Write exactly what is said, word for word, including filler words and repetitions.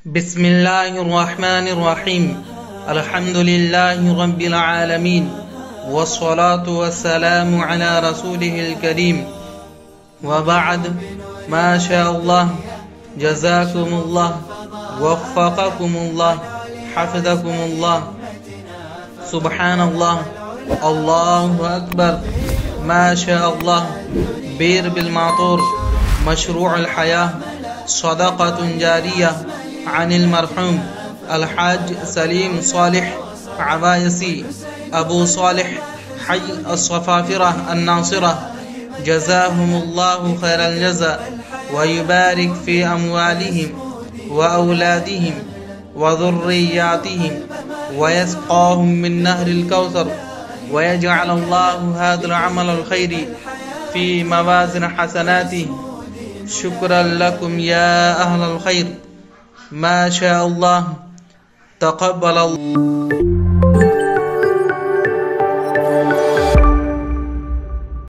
بسم الله الرحمن الرحيم. الحمد لله رب العالمين، والصلاة والسلام على رسوله الكريم، وبعد. ما شاء الله، جزاكم الله، وفقكم الله، حفظكم الله. سبحان الله، الله أكبر، ما شاء الله. بير بالمعطور، مشروع الحياة، صدقة جارية عن المرحوم الحاج سليم صالح عبايسي أبو صالح حي الصفافرة الناصرة، جزاهم الله خير الجزاء، ويبارك في أموالهم وأولادهم وذرياتهم، ويسقاهم من نهر الكوثر، ويجعل الله هذا العمل الخير في موازن حسناته. شكرا لكم يا أهل الخير، ما شاء الله، تقبل الله.